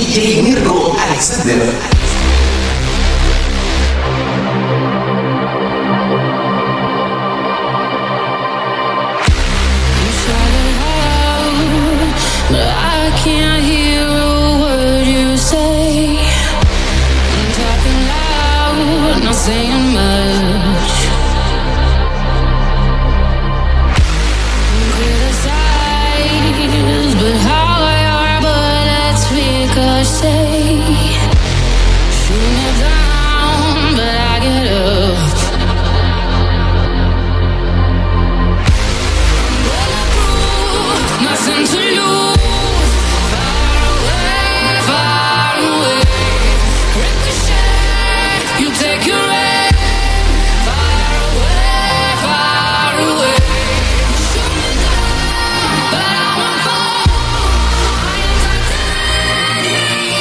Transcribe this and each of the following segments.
DJ Mirko Alexander. Can't hear a word you say. I'm talking loud, not saying much. Criticize, but how your bullets ricochet. Shoot me down, but I get up. Bulletproof, nothing to lose. Take your aim, far away, far away. Shoot me down, but I won't fall. I am titanium.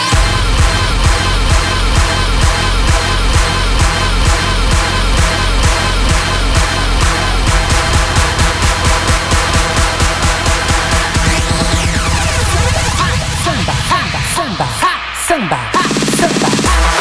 Samba, samba, samba, samba, samba.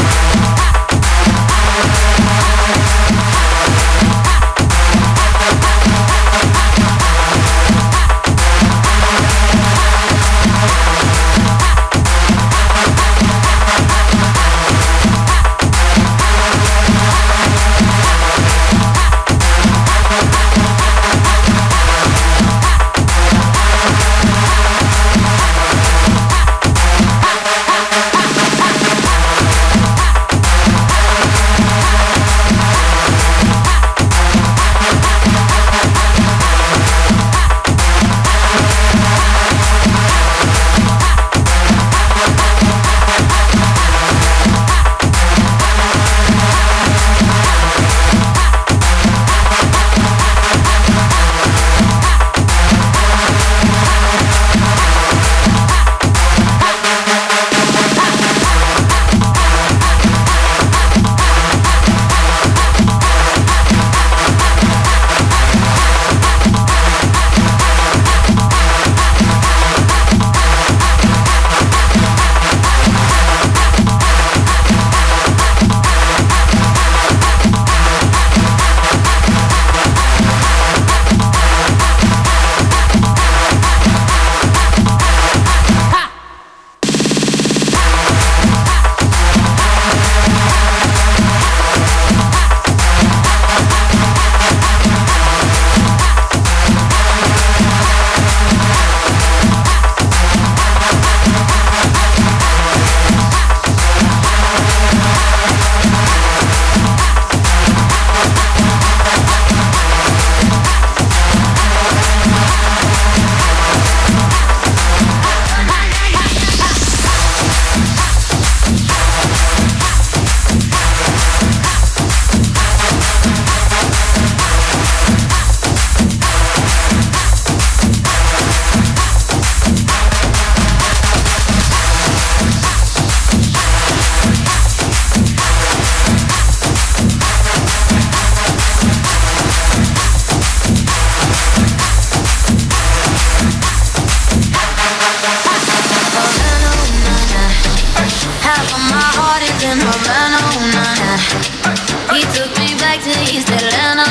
He took me back to East Atlanta,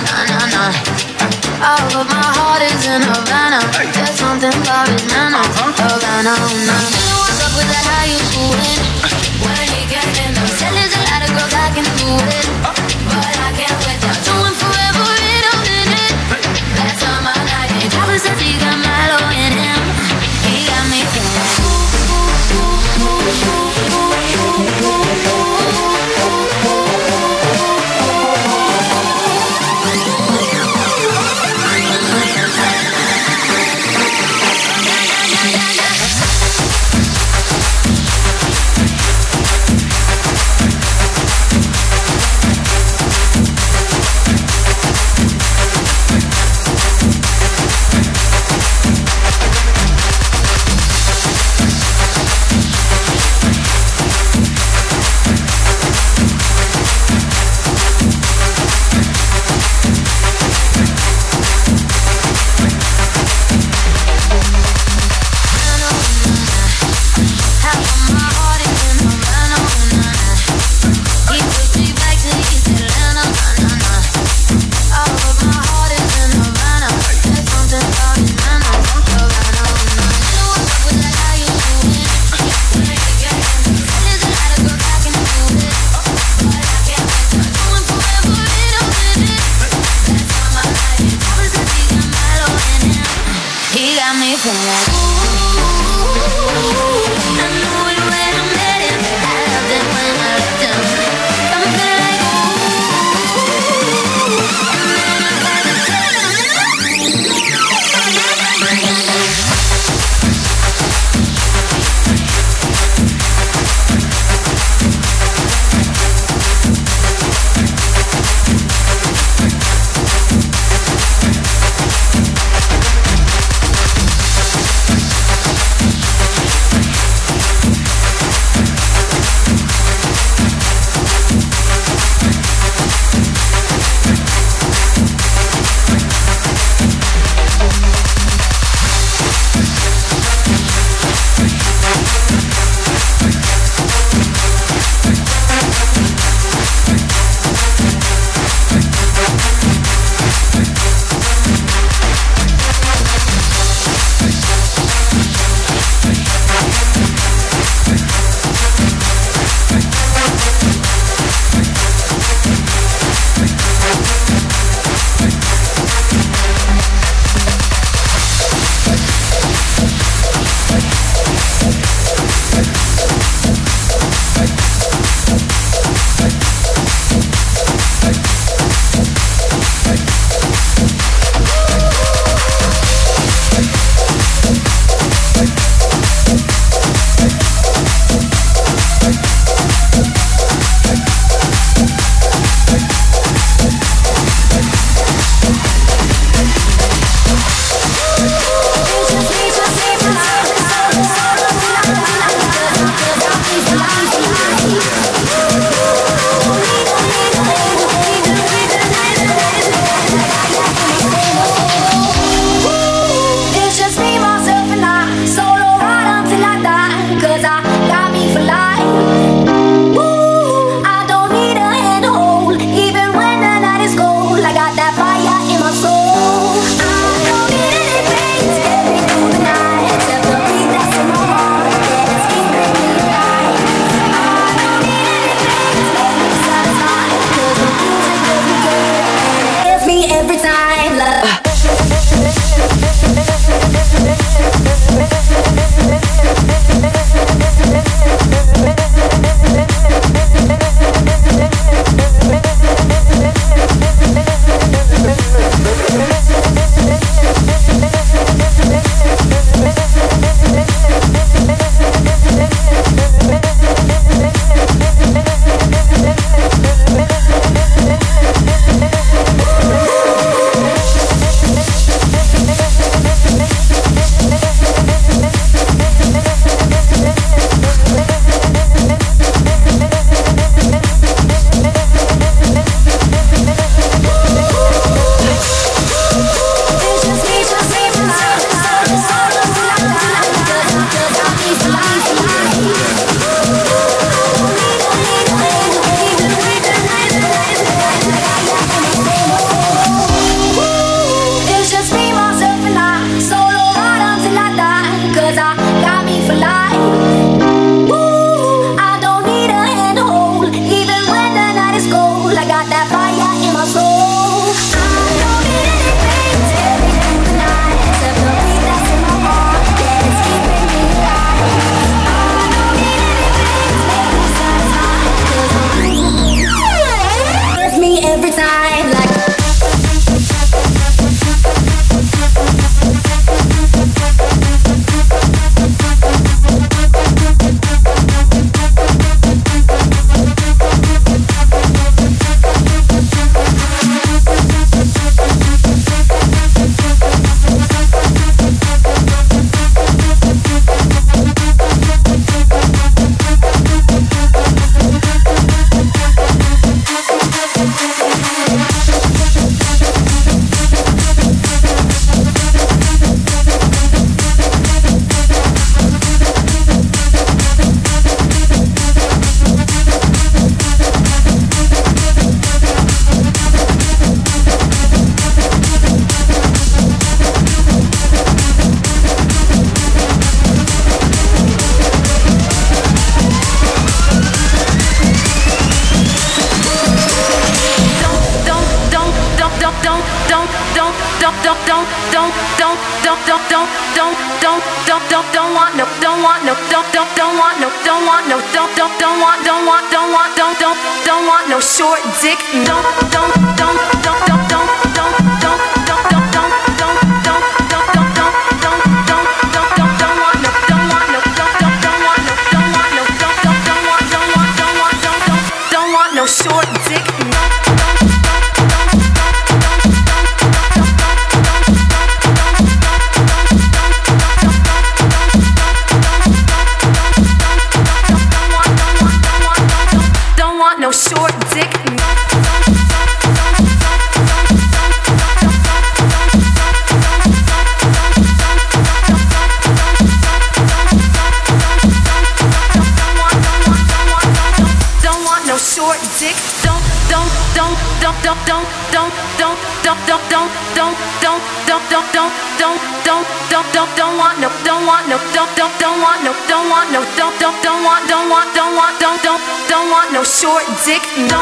Oh, but my heart is in Havana. There's something about his manners, Havana, What's up with that, how you doing? When he came in, said there's a lot of girls I can do it, but I can't wait to him forever in a minute. Last time I night, Papa says he got Milo in him. He got me feeling. me feel like ooh. I knew it when I met him. I loved it when I left him. Got me feeling like ooh. And then I had to tell him. no short dick. No short dick. Don't want no short dick. Don't want no short dick. Don't want no short dick.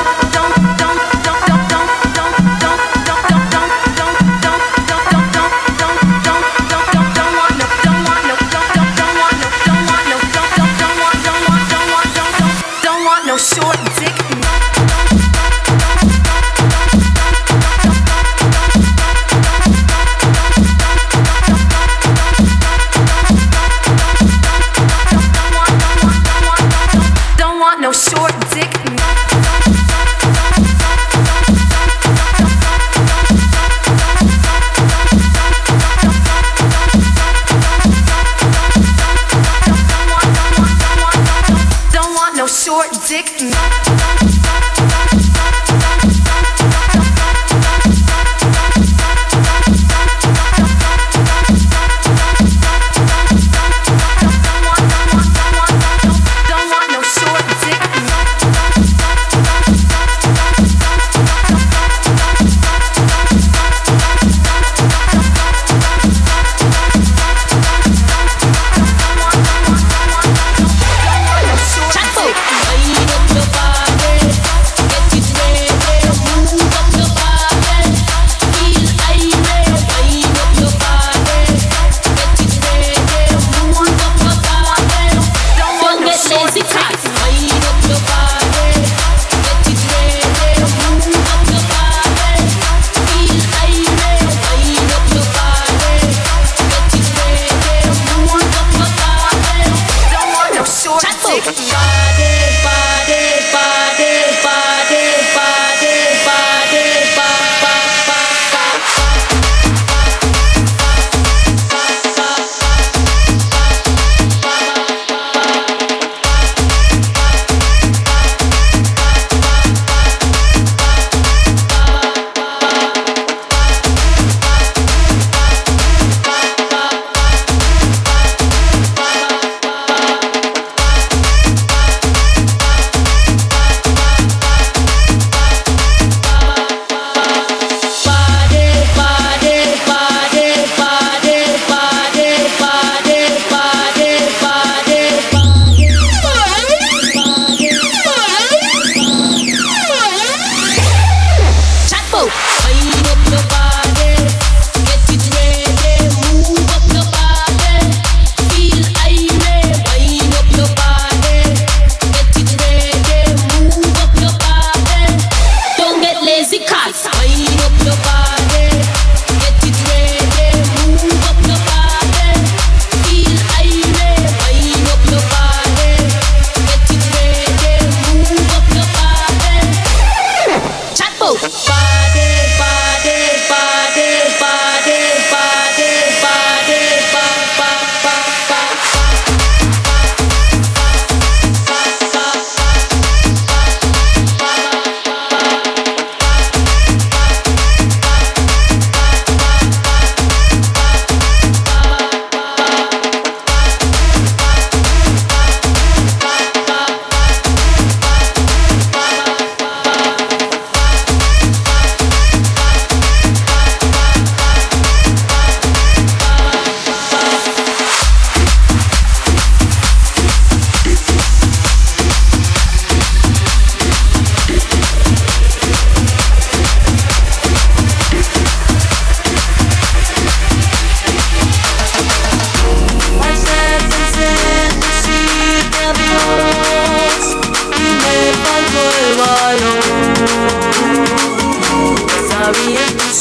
Don't want no short dick. No short dick. Don't want no short dick. Chato, baile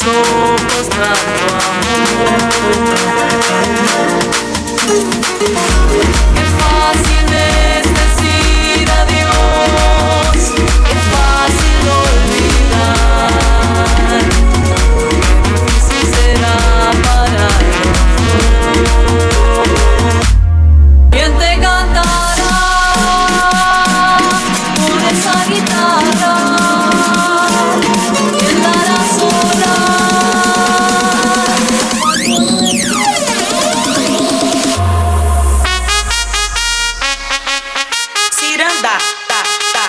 ojos tanto amor. Qué fácil es decir adiós, qué fácil olvidar, qué difícil será para los dos. ¿Quién te cantará con esa guitarra? ¿Quién dará sola? Ciranda, ta, ta.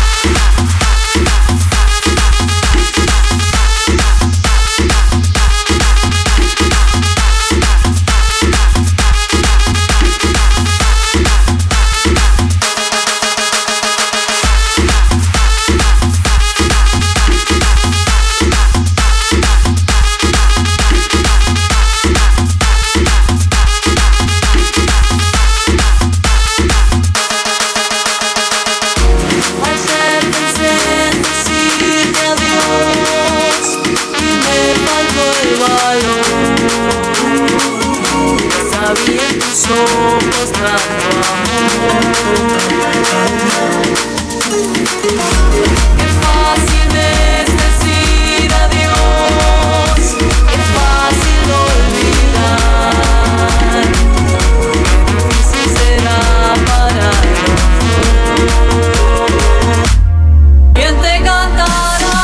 Ayer pensé en decirte adiós y me faltó el valor. Sabía en tus ojos tanto amor. Qué fácil es decir adiós, qué fácil olvidar, qué difícil será para los dos. ¿Quién te cantará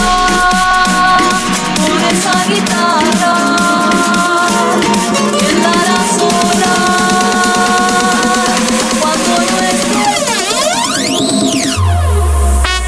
con esa guitarra? ¿Quién dará sola cuando no estés?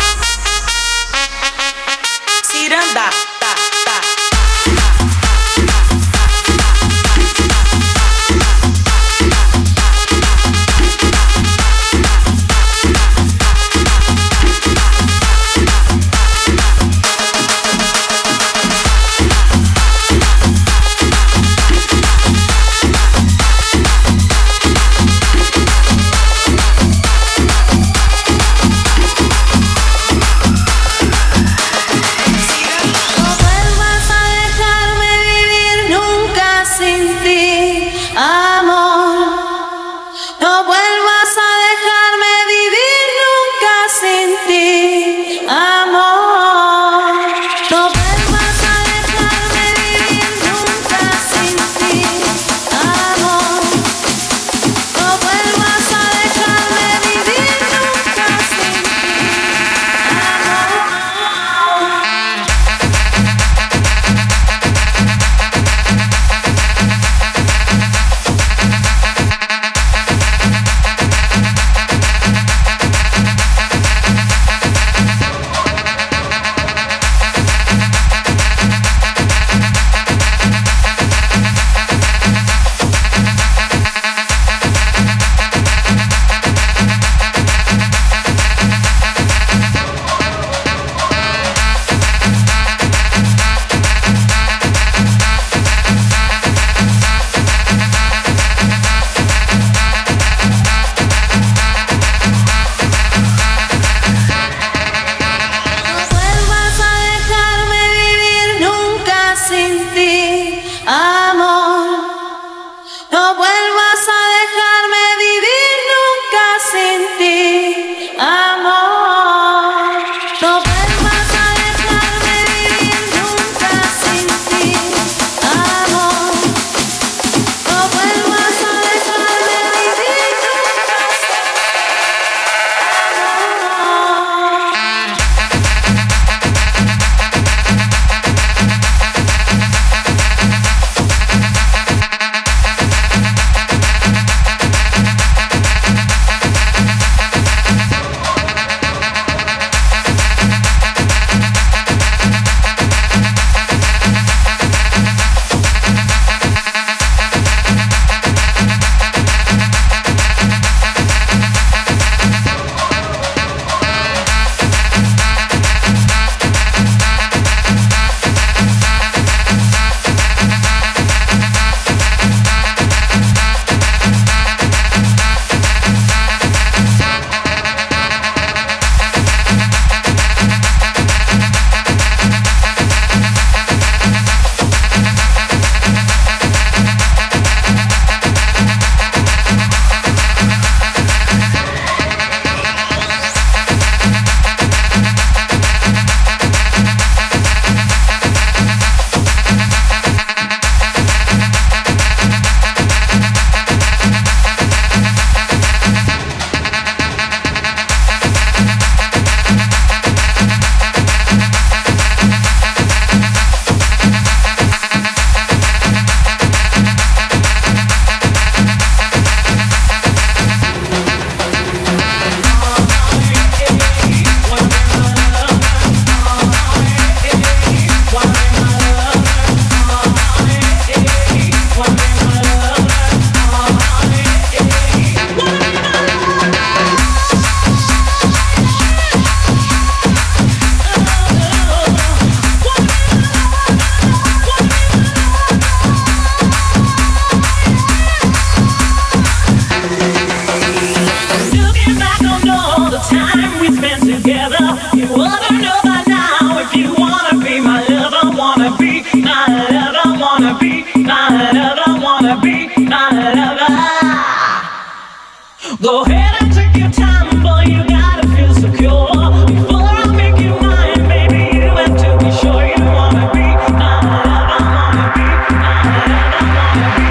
Go ahead and take your time, boy, you gotta feel secure. Before I make you mine, baby, you have to be sure you wanna be my love, I wanna be my love, I wanna be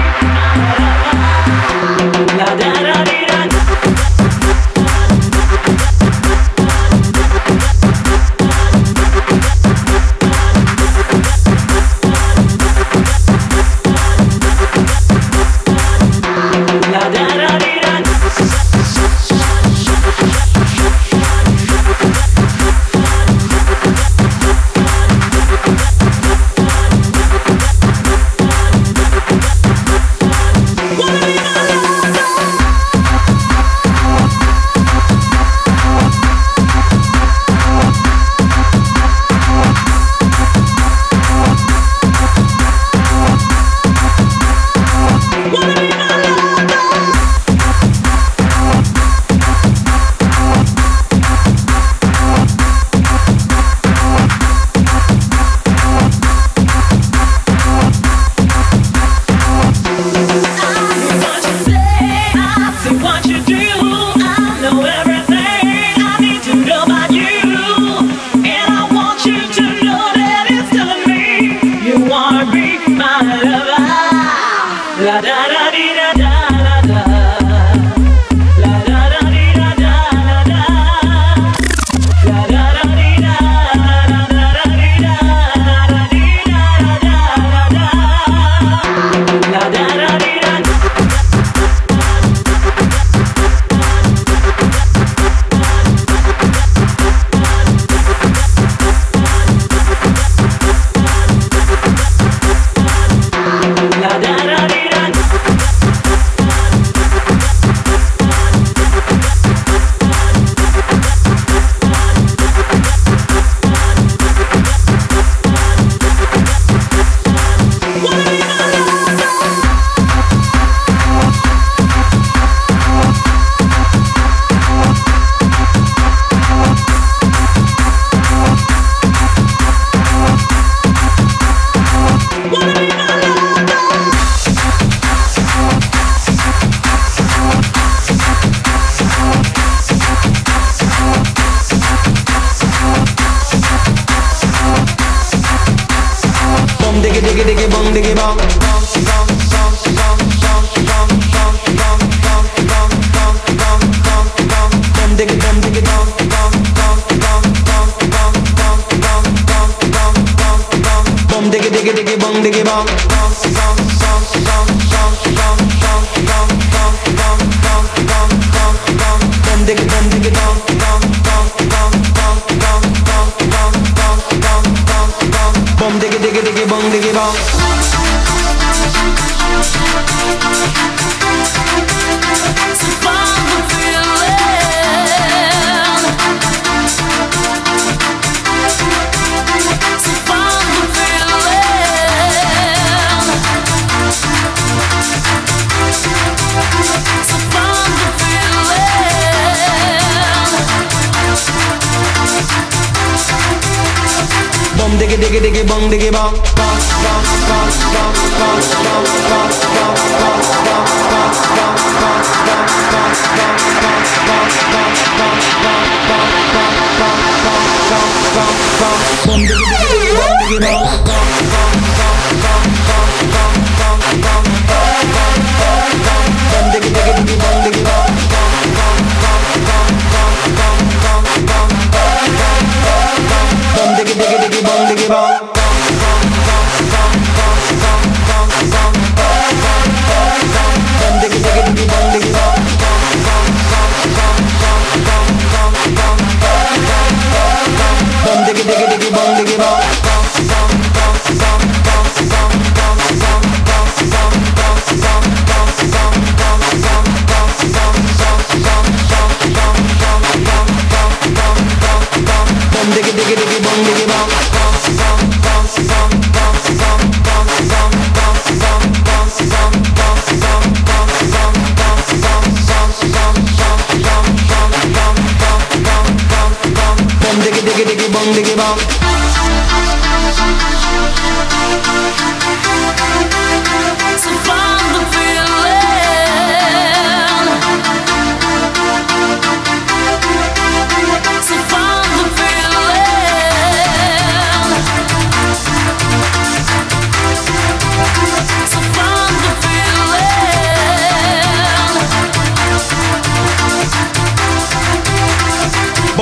my love. La da da dee da.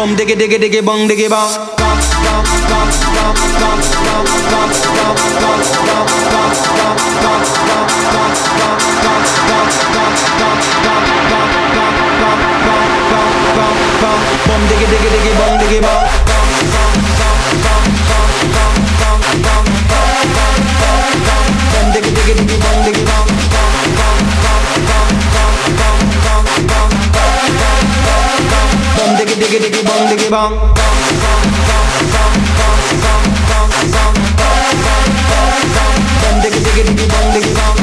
Bum diggy diggy diggy bong diggy bong. Bum diggy diggy diggy bong diggy bong. Bum diggy diggy diggy bong diggy bong. Bum diggy diggy diggy bong diggy bong. Bum diggy diggy diggy bong diggy bong.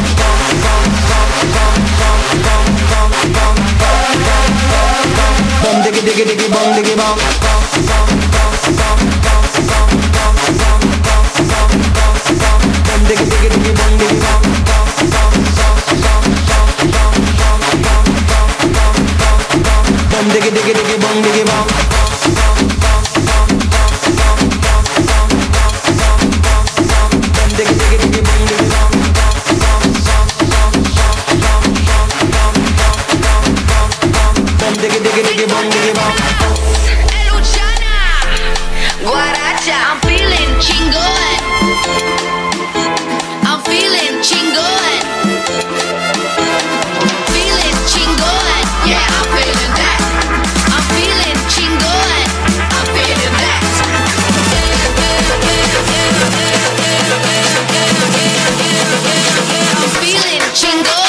Bum diggy diggy diggy bong diggy bong. Bum diggy diggy diggy bong diggy bong. Bum diggy diggy diggy bong diggy bong. Bum diggy diggy diggy bong diggy bong. Bum diggy diggy diggy bong diggy bong. Luciana, Guaracha, I'm feeling chingon. I'm feeling chingon. Feeling chingon. Yeah, I'm feeling that. I'm feeling chingon. I'm feeling that. I'm feeling chingon.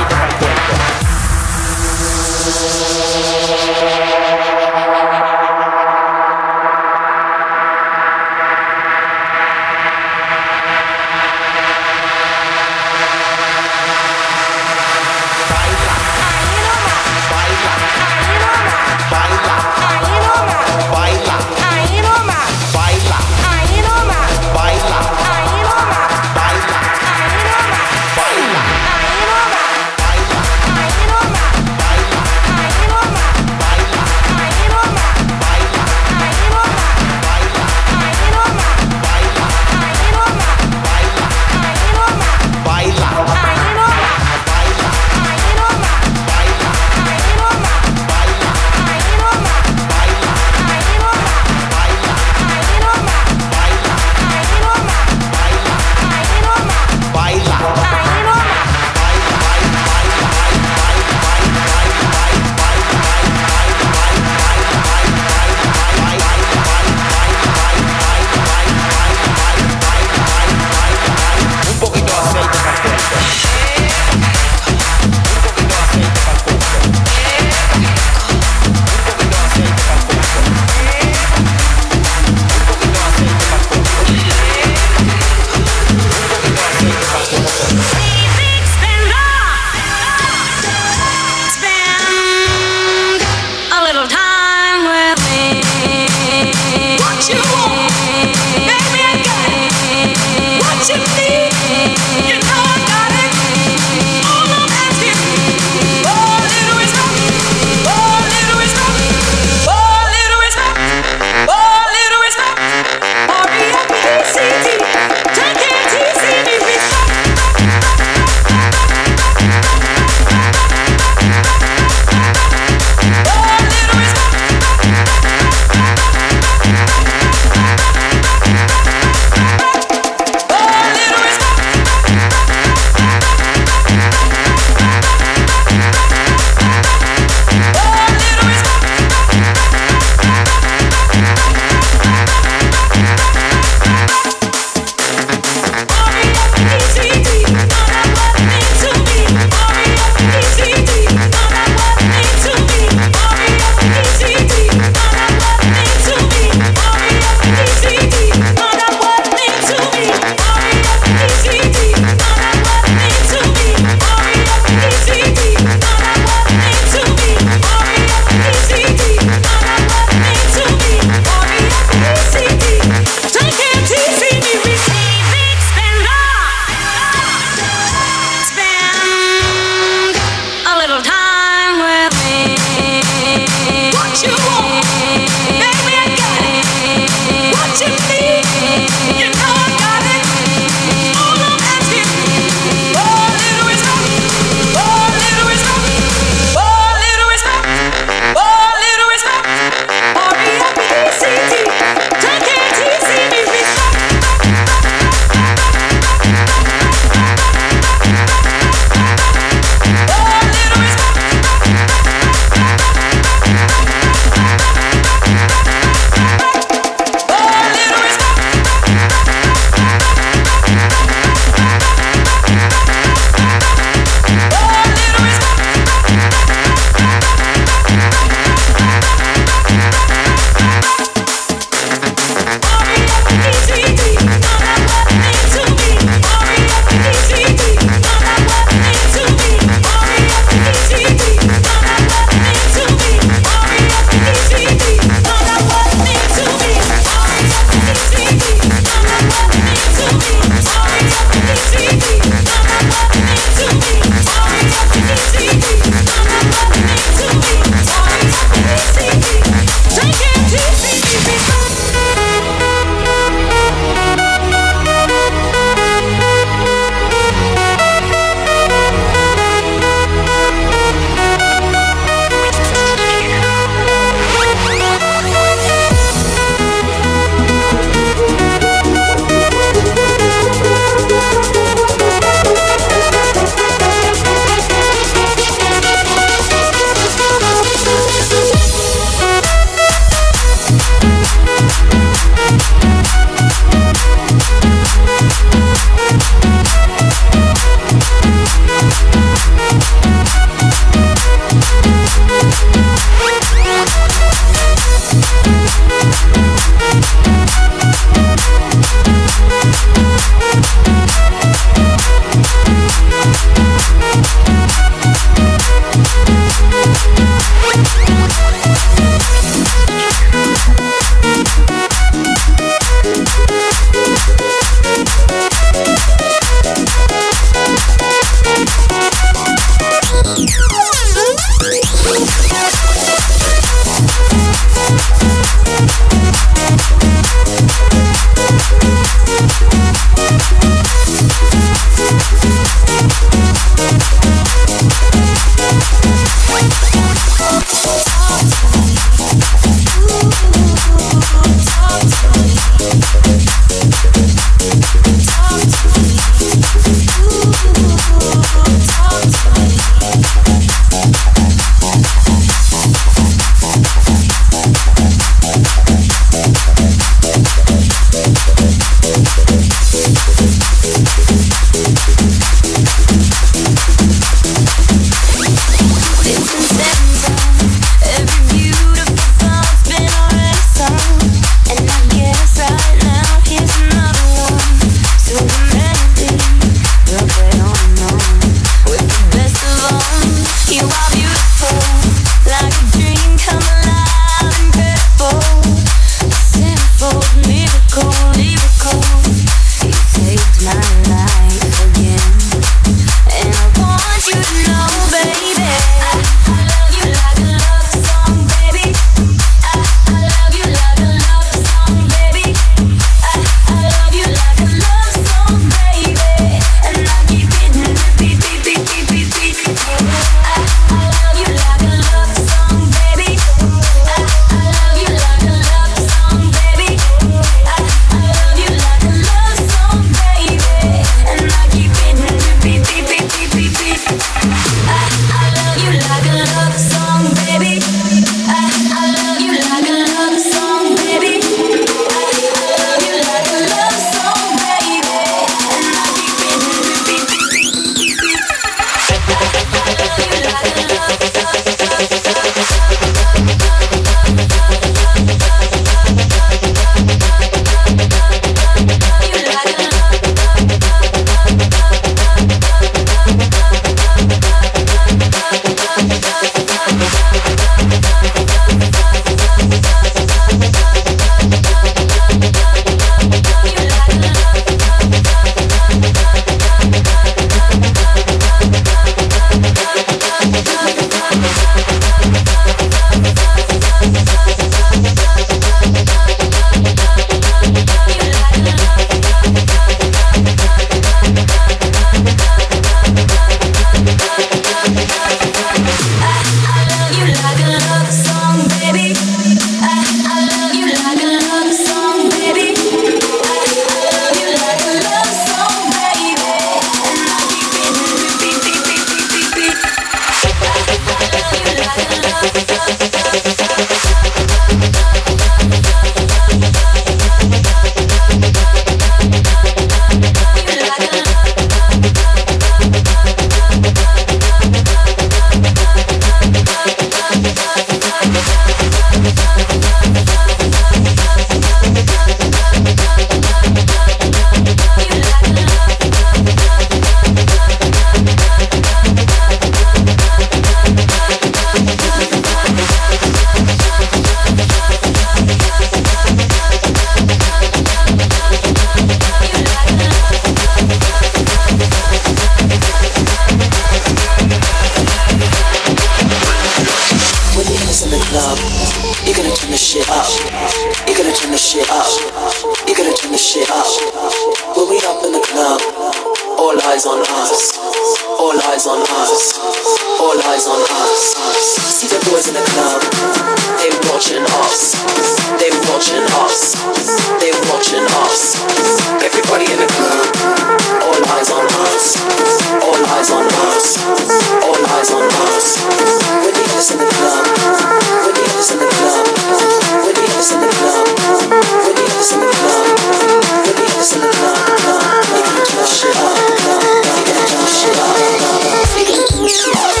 shit up. You gotta turn the shit up. When we up in the club, all eyes on us. All eyes on us. All eyes on us. See the boys in the club. They watching us. They watching us. They watching us. Everybody in the club. All eyes on us. All eyes on us. All eyes on us. When you have us in the club. When you have us in the club. When you have us in the club. When you have us in the club. When you have us in the club. You gotta turn the shit up. You gotta turn the shit up. You gotta turn the shit up.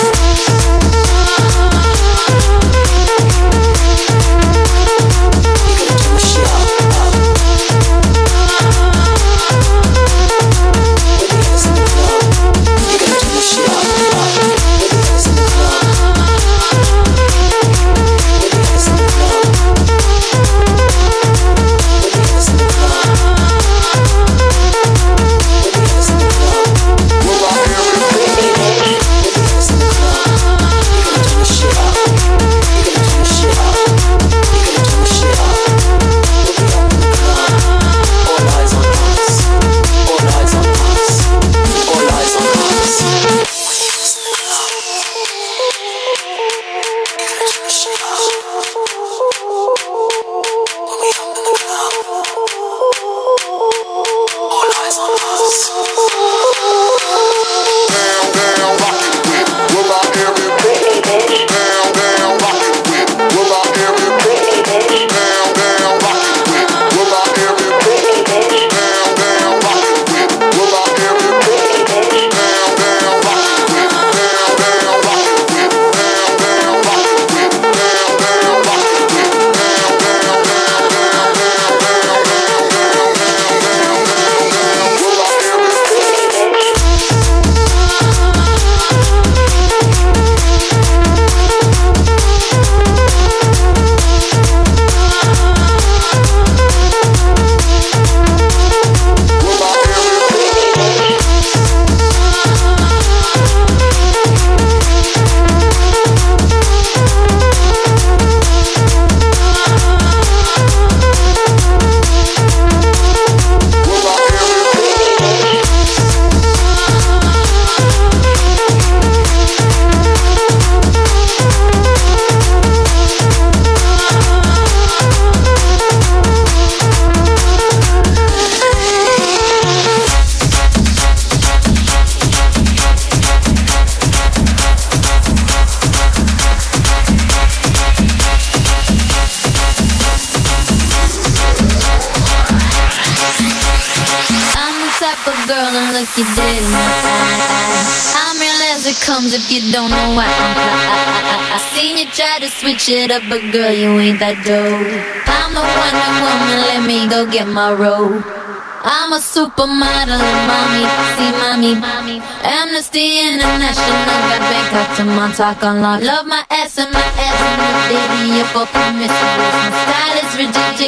You did in my eyes. I'm real as it comes if you don't know why I'm fly. I seen you try to switch it up, but girl, you ain't that dope. I'm the Wonder Woman, let me go get my robe. I'm a supermodel, mommy, see mommy. Amnesty International, got Bangkok to Montauk on lock. Love my ass and the baby, you're for promiscuous. My style is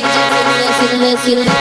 ridiculous.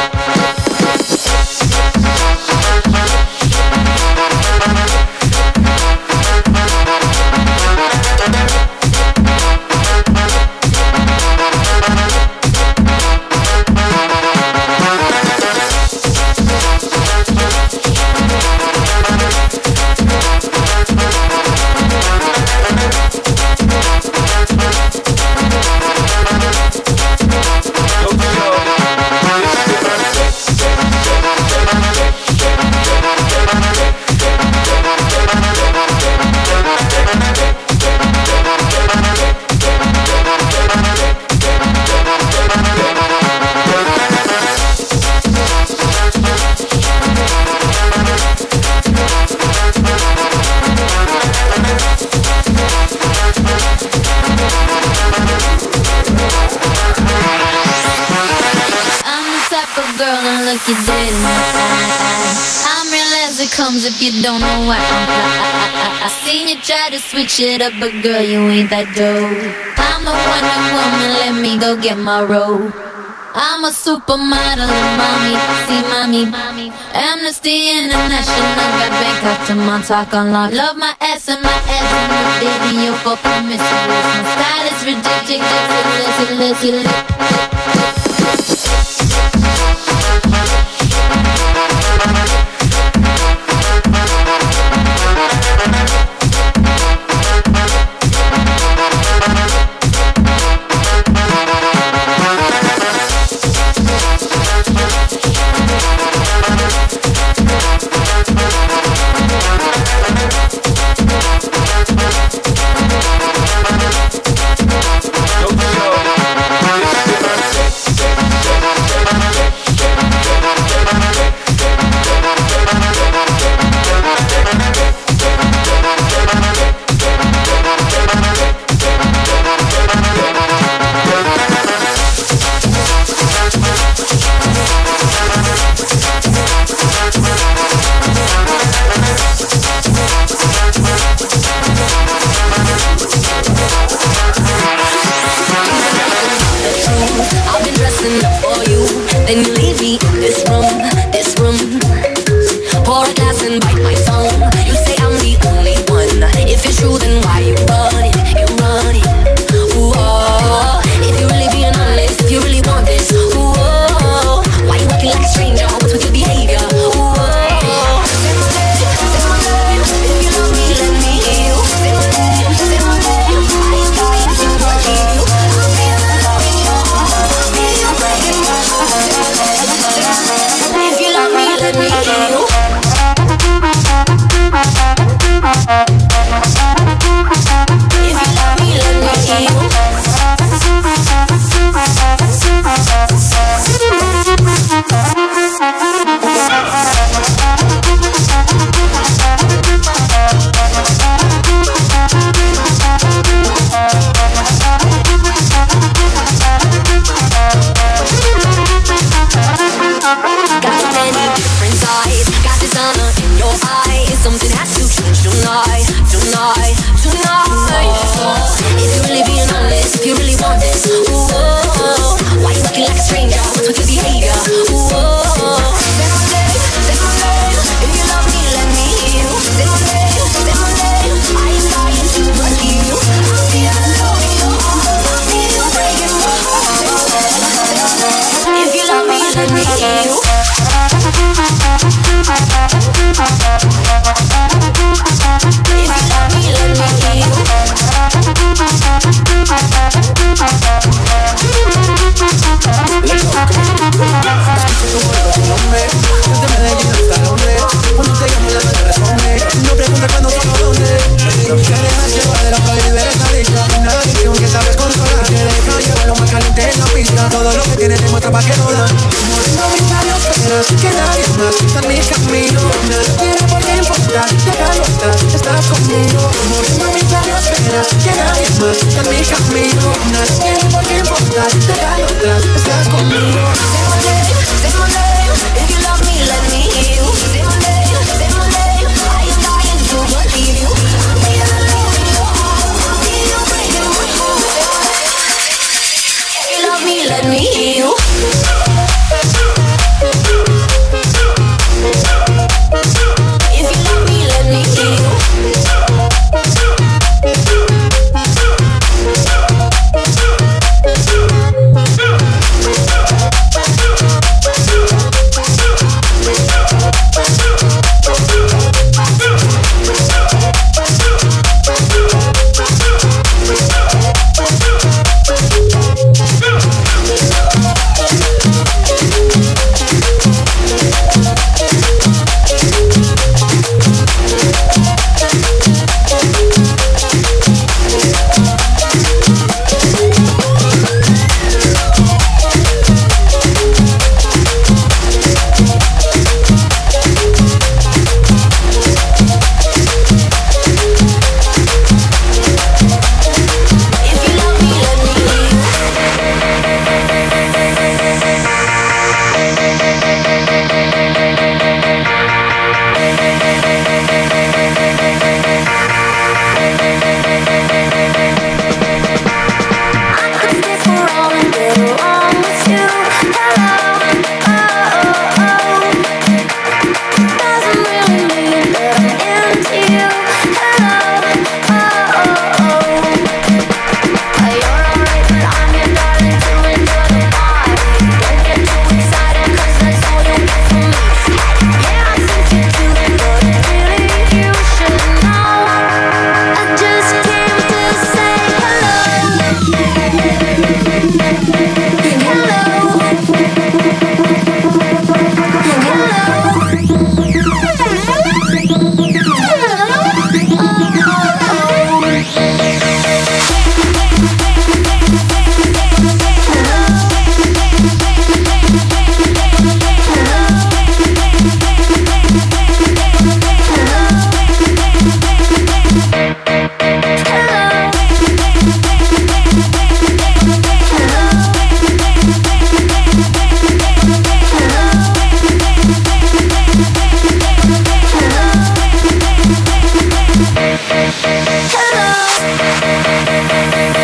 You did in my eyes. I'm real as it comes if you don't know why I'm fly. I seen you try to switch it up, but girl, you ain't that dope. I'm the Wonder Woman, let me go get my robe. I'm a supermodel, mommy, see mommy. Amnesty International, got Bangkok to Montauk on lock. Love my ass and the baby, you're for promiscuous. My style is ridiculous. tonight, tonight, tonight. If you're really being honest, if you really want this, ooh, why you looking like a stranger? What's with your behavior? Ooh, say my name, if you love me, let me hear you. Say my name, I ain't lying to believe you. I feel you, I feel you breaking my heart. If you love me, let me hear you. Todo lo que tienes demuestra pa' que no da. Mordiendo mis labios, esperas que nadie más está en mi camino. Nadie tiene por qué importar, déjalo estar, estás conmigo. Mordiendo mis labios, esperas que nadie más está en mi camino. Nadie tiene por qué importar, déjalo estar, estás conmigo. Say my name, if you love me, let me hear you. Say my name, I ain't lying to believe you. I feel you, I feel you breaking my heart. If you love me, let me hear you. If you love me, let me hear you. Hello.